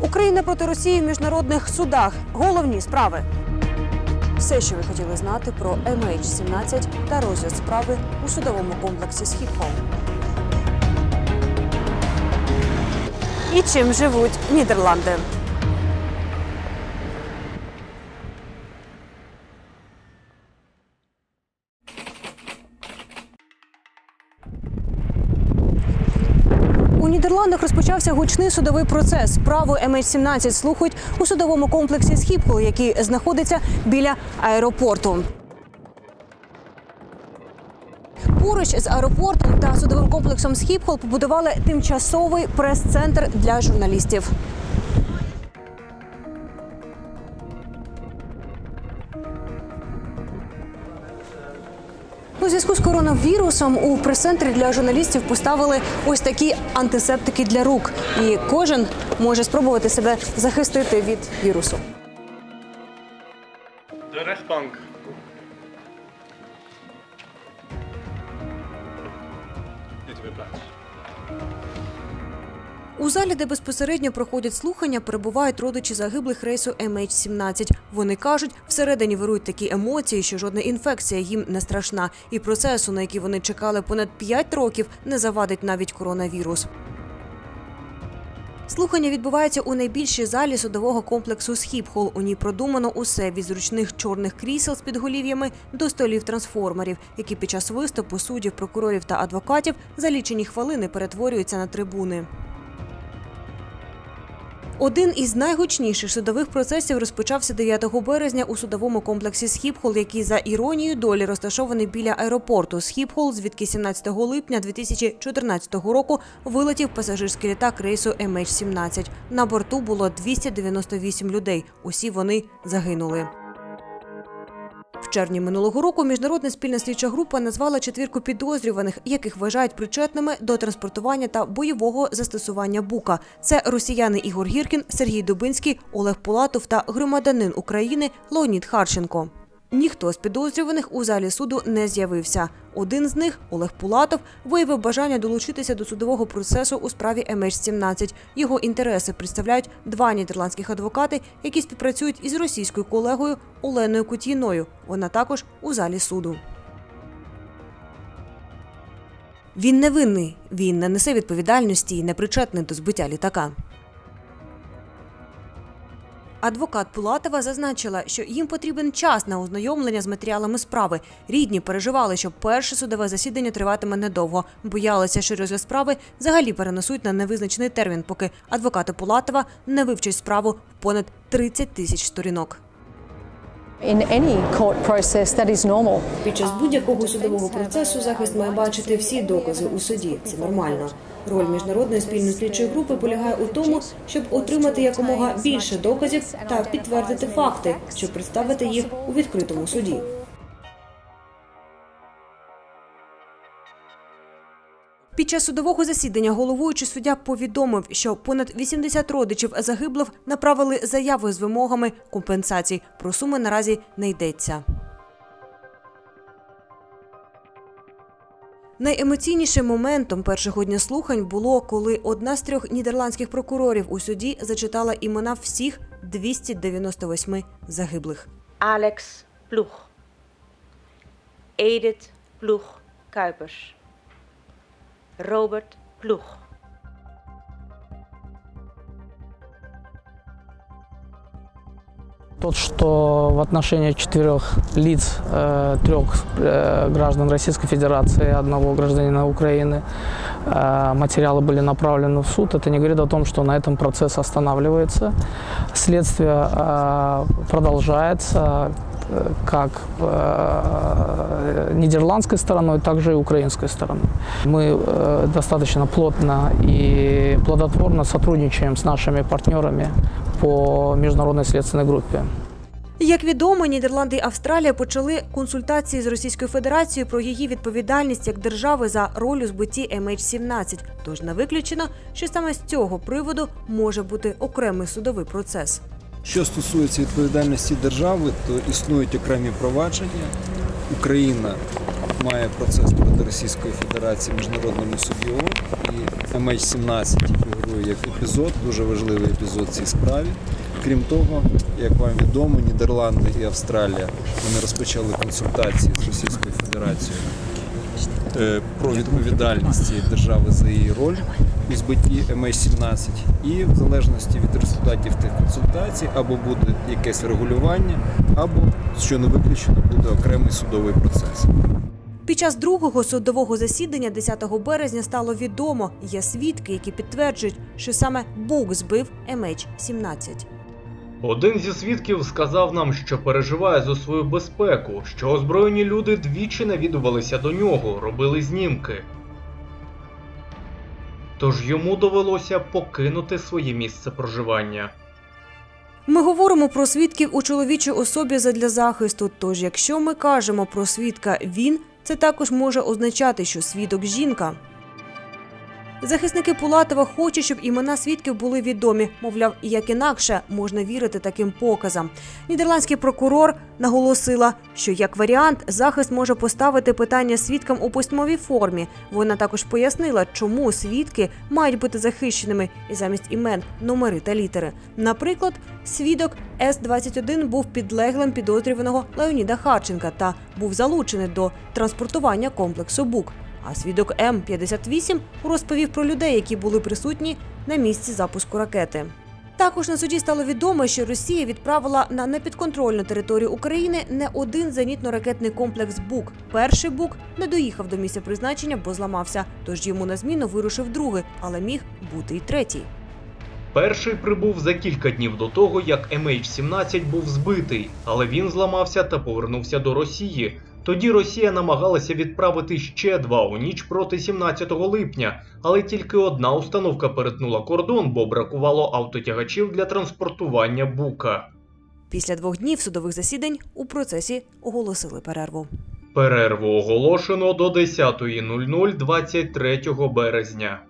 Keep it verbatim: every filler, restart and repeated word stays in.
Україна проти Росії в міжнародних судах. Головні справи. Все, що ви хотіли знати про ем ейч сімнадцять та розгляд справи у судовому комплексі Схіпхол. І чим живуть Нідерланди. У Нідерландах розпочався гучний судовий процес. Справу ем ейч сімнадцять слухають у судовому комплексі Схіпхол, який знаходиться біля аеропорту. Поруч з аеропортом та судовим комплексом Схіпхол побудували тимчасовий прес-центр для журналістів. У зв'язку з коронавірусом у прес-центрі для журналістів поставили ось такі антисептики для рук. І кожен може спробувати себе захистити від вірусу. De rechtbank. Neemt u weer plaats. У залі, де безпосередньо проходять слухання, перебувають родичі загиблих рейсу ем ейч сімнадцять. Вони кажуть, всередині вирують такі емоції, що жодна інфекція їм не страшна. І процесу, на який вони чекали понад п'ять років, не завадить навіть коронавірус. Слухання відбуваються у найбільшій залі судового комплексу Схіпхол. У ній продумано усе – від зручних чорних крісел з підголів'ями до столів-трансформерів, які під час виступу суддів, прокурорів та адвокатів за лічені хвилини перетворюються на трибуни. Один із найгучніших судових процесів розпочався дев'ятого березня у судовому комплексі Схіпхол, який за іронією долі розташований біля аеропорту Схіпхол, звідки сімнадцятого липня дві тисячі чотирнадцятого року вилетів пасажирський літак рейсу ем ейч сімнадцять. На борту було двісті дев'яносто вісім людей. Усі вони загинули. В червні минулого року міжнародна спільна слідча група назвала четвірку підозрюваних, яких вважають причетними до транспортування та бойового застосування БУКа. Це росіяни Ігор Гіркін, Сергій Дубинський, Олег Пулатов та громадянин України Леонід Харченко. Ніхто з підозрюваних у залі суду не з'явився. Один з них, Олег Пулатов, виявив бажання долучитися до судового процесу у справі ем ейч сімнадцять. Його інтереси представляють два нідерландських адвокати, які співпрацюють із російською колегою Оленою Кутійною. Вона також у залі суду. Він невинний. Він не несе відповідальності і не причетний до збиття літака. Адвокат Пулатова зазначила, що їм потрібен час на ознайомлення з матеріалами справи. Рідні переживали, що перше судове засідання триватиме недовго. Боялися, що розгляд справи взагалі перенесуть на невизначений термін, поки адвокати Пулатова не вивчать справу в понад тридцять тисяч сторінок. Під час будь-якого судового процесу захист має бачити всі докази у суді. Це нормально. Роль міжнародної спільної слідчої групи полягає у тому, щоб отримати якомога більше доказів та підтвердити факти, щоб представити їх у відкритому суді. Під час судового засідання головуючий суддя повідомив, що понад вісімдесят родичів загиблих направили заяви з вимогами компенсацій. Про суми наразі не йдеться. Найемоційнішим моментом першого дня слухань було, коли одна з трьох нідерландських прокурорів у суді зачитала імена всіх двохсот дев'яноста восьми загиблих. Alex Ploeg, Edith Ploeg-Kuipers, Robert Ploeg. Тот, что в отношении четырех лиц, э, трех э, граждан Российской Федерации, одного гражданина Украины, э, материалы были направлены в суд, это не говорит о том, что на этом процесс останавливается. Следствие э, продолжается как э, нидерландской стороной, так же и украинской стороной. Мы э, достаточно плотно и плодотворно сотрудничаем с нашими партнерами по міжнародній слідчій групі. Як відомо, Нідерланди і Австралія почали консультації з Російською Федерацією про її відповідальність як держави за роль у збитті ем ейч сімнадцять. Тож не виключено, що саме з цього приводу може бути окремий судовий процес. Що стосується відповідальності держави, то існують окремі провадження. Україна має процес проти Російської Федерації в Міжнародному суді ООН, і ем ейч сімнадцять, собою як епізод, дуже важливий епізод в цій справі. Крім того, як вам відомо, Нідерланди і Австралія вони розпочали консультації з Російською Федерацією е, про відповідальність цієї держави за її роль у збитті ем ейч сімнадцять. І в залежності від результатів тих консультацій або буде якесь регулювання, або, що не виключено, буде окремий судовий процес. Під час другого судового засідання десятого березня стало відомо, є свідки, які підтверджують, що саме Бук збив ем ейч сімнадцять. Один зі свідків сказав нам, що переживає за свою безпеку, що озброєні люди двічі навідувалися до нього, робили знімки. Тож йому довелося покинути своє місце проживання. Ми говоримо про свідків у чоловічій особі задля захисту, тож якщо ми кажемо про свідка «він», це також може означати, що свідок – жінка. Захисники Пулатова хочуть, щоб імена свідків були відомі. Мовляв, як інакше можна вірити таким показам. Нідерландський прокурор наголосила, що як варіант захист може поставити питання свідкам у письмовій формі. Вона також пояснила, чому свідки мають бути захищеними і замість імен – номери та літери. Наприклад, свідок ес двадцять один був підлеглим підозрюваного Леоніда Харченка та був залучений до транспортування комплексу «Бук». А свідок ем п'ятдесят вісім розповів про людей, які були присутні на місці запуску ракети. Також на суді стало відомо, що Росія відправила на непідконтрольну територію України не один зенітно-ракетний комплекс «Бук». Перший «Бук» не доїхав до місця призначення, бо зламався, тож йому на зміну вирушив другий, але міг бути й третій. Перший прибув за кілька днів до того, як ем ейч сімнадцять був збитий, але він зламався та повернувся до Росії. Тоді Росія намагалася відправити ще два у ніч проти сімнадцятого липня, але тільки одна установка перетнула кордон, бо бракувало автотягачів для транспортування «Бука». Після двох днів судових засідань у процесі оголосили перерву. Перерву оголошено до десятої нуль нуль двадцять третього березня.